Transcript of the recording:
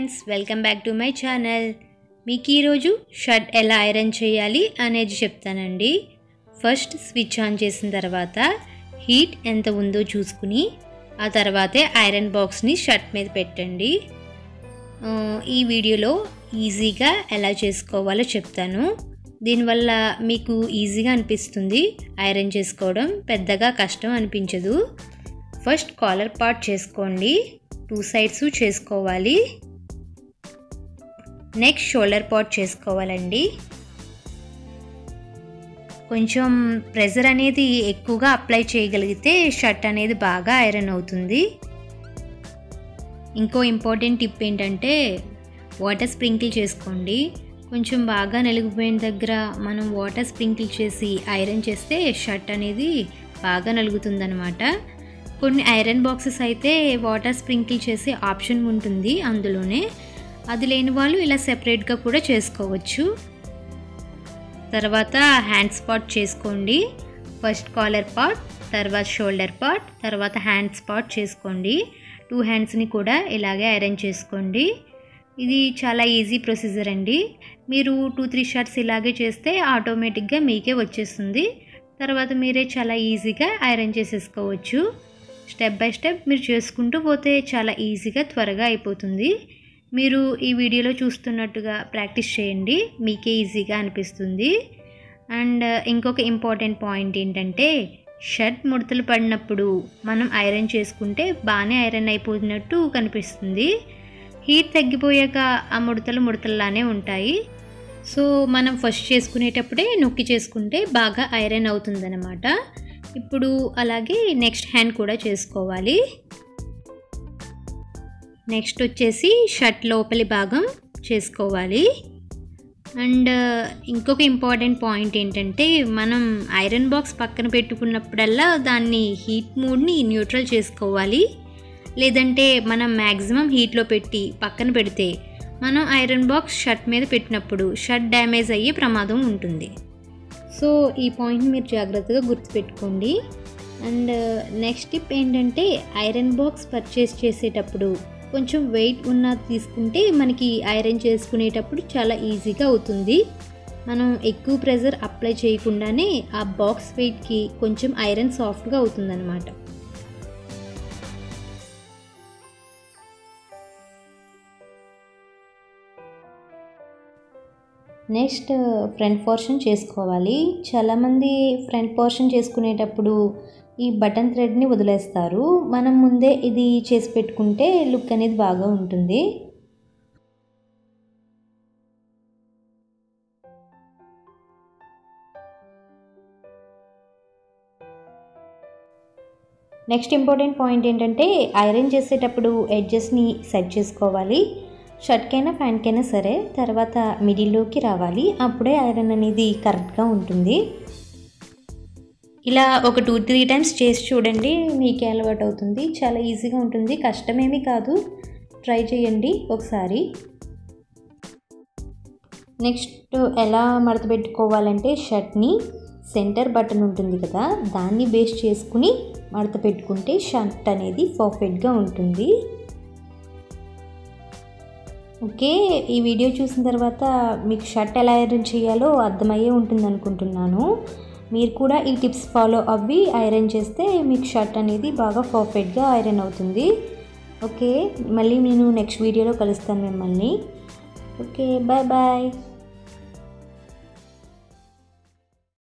Friends, welcome back to my channel. మీకు ఈరోజు shirt ఎలా ఐరన్ చేయాలి అనేది చెప్తానండి. ఫస్ట్ స్విచ్ ఆన్ చేసిన తర్వాత హీట్ ఎంత ఉందో చూసుకుని ఆ తర్వాతే ఐరన్ బాక్స్ని షర్ట్ మీద పెట్టండి. ఈ వీడియోలో ఈజీగా ఎలా చేసుకోవాలో చెప్తాను. దీనివల్ల మీకు ఈజీగా అనిపిస్తుంది, ఐరన్ చేసుకోవడం పెద్దగా కష్టం అనిపించదు. ఫస్ట్ కాలర్ పార్ట్ చేసుకోండి, 2 సైడ్స్ చేసుకోవాలి. నెక్స్ట్ షోల్డర్ పార్ట్ చేసుకోవాలండి. కొంచెం ప్రెషర్ అనేది ఎక్కువగా అప్లై చేయగలిగితే షర్ట్ అనేది బాగా ఐరన్ అవుతుంది. ఇంకో ఇంపార్టెంట్ టిప్ ఏంటంటే వాటర్ స్ప్రింకిల్ చేసుకోండి. కొంచెం బాగా నలిగిపోయిన దగ్గర మనం వాటర్ స్ప్రింకిల్ చేసి ఐరన్ చేస్తే షర్ట్ అనేది బాగా నలుగుతుందన్నమాట. కొన్ని ఐరన్ బాక్సెస్ అయితే వాటర్ స్ప్రింకిల్ చేసే ఆప్షన్ ఉంటుంది అందులోనే. అది లేని వాళ్ళు ఇలా సెపరేట్గా కూడా చేసుకోవచ్చు. తర్వాత హ్యాండ్స్ పార్ట్ చేసుకోండి. ఫస్ట్ కాలర్ పార్ట్, తర్వాత షోల్డర్ పార్ట్, తర్వాత హ్యాండ్స్ పార్ట్ చేసుకోండి. 2 హ్యాండ్స్ని కూడా ఇలాగే ఐరన్ చేసుకోండి. ఇది చాలా ఈజీ ప్రొసీజర్ అండి. మీరు 2-3 షర్ట్స్ ఇలాగే చేస్తే ఆటోమేటిక్గా మీకే వచ్చేస్తుంది. తర్వాత మీరే చాలా ఈజీగా ఐరన్ చేసేసుకోవచ్చు. స్టెప్ బై స్టెప్ మీరు చేసుకుంటూ పోతే చాలా ఈజీగా త్వరగా అయిపోతుంది. మీరు ఈ వీడియోలో చూస్తున్నట్టుగా ప్రాక్టీస్ చేయండి, మీకే ఈజీగా అనిపిస్తుంది. అండ్ ఇంకొక ఇంపార్టెంట్ పాయింట్ ఏంటంటే షర్ట్ ముడతలు పడినప్పుడు మనం ఐరన్ చేసుకుంటే బాగానే ఐరన్ అయిపోతున్నట్టు కనిపిస్తుంది. హీట్ తగ్గిపోయాక ఆ ముడతలులానే ఉంటాయి. సో మనం ఫస్ట్ చేసుకునేటప్పుడే నొక్కి చేసుకుంటే బాగా ఐరన్ అవుతుందన్నమాట. ఇప్పుడు అలాగే నెక్స్ట్ హ్యాండ్ కూడా చేసుకోవాలి. నెక్స్ట్ వచ్చేసి షర్ట్ లోపలి భాగం చేసుకోవాలి. అండ్ ఇంకొక ఇంపార్టెంట్ పాయింట్ ఏంటంటే మనం ఐరన్ బాక్స్ పక్కన పెట్టుకున్నప్పుడల్లా దాన్ని హీట్ మోడ్ని న్యూట్రల్ చేసుకోవాలి. లేదంటే మనం మ్యాక్సిమం హీట్లో పెట్టి పక్కన పెడితే మనం ఐరన్ బాక్స్ షర్ట్ మీద పెట్టినప్పుడు షర్ట్ డ్యామేజ్ అయ్యే ప్రమాదం ఉంటుంది. సో ఈ పాయింట్ మీరు జాగ్రత్తగా గుర్తుపెట్టుకోండి. అండ్ నెక్స్ట్ టిప్ ఏంటంటే ఐరన్ బాక్స్ పర్చేస్ చేసేటప్పుడు కొంచెం వెయిట్ ఉన్నది తీసుకుంటే మనకి ఐరన్ చేసుకునేటప్పుడు చాలా ఈజీగా అవుతుంది. మనం ఎక్కువ ప్రెషర్ అప్లై చేయకుండానే ఆ బాక్స్ వెయిట్కి కొంచెం ఐరన్ సాఫ్ట్గా అవుతుందన్నమాట. నెక్స్ట్ ఫ్రంట్ పోర్షన్ చేసుకోవాలి. చాలామంది ఫ్రంట్ పోర్షన్ చేసుకునేటప్పుడు ఈ బటన్ థ్రెడ్ని వదిలేస్తారు. మనం ముందే ఇది చేసి పెట్టుకుంటే లుక్ అనేది బాగా ఉంటుంది. నెక్స్ట్ ఇంపార్టెంట్ పాయింట్ ఏంటంటే ఐరన్ చేసేటప్పుడు ఎడ్జెస్ని సెట్ చేసుకోవాలి. షర్ట్కైనా ప్యాంట్కైనా సరే. తర్వాత మిడిల్లోకి రావాలి, అప్పుడే ఐరన్ అనేది కరెక్ట్గా ఉంటుంది. ఇలా ఒక 2-3 టైమ్స్ చేసి చూడండి, మీకే అలవాటు అవుతుంది. చాలా ఈజీగా ఉంటుంది, కష్టమేమీ కాదు. ట్రై చేయండి ఒకసారి. నెక్స్ట్ ఎలా మడత పెట్టుకోవాలంటే షర్ట్ని సెంటర్ బటన్ ఉంటుంది కదా, దాన్ని బేస్ చేసుకుని మడత పెట్టుకుంటే షర్ట్ అనేది పర్ఫెక్ట్గా ఉంటుంది. ఓకే, ఈ వీడియో చూసిన తర్వాత మీకు షర్ట్ ఎలా ఐరన్ చేయాలో అర్థమయ్యే ఉంటుంది అనుకుంటున్నాను. మీరు కూడా ఈ టిప్స్ ఫాలో అవ్వి ఐరన్ చేస్తే మీకు షర్ట్ అనేది బాగా పర్ఫెక్ట్గా ఐరన్ అవుతుంది. ఓకే, మళ్ళీ నేను నెక్స్ట్ వీడియోలో కలుస్తాను మిమ్మల్ని. Okay, bye bye.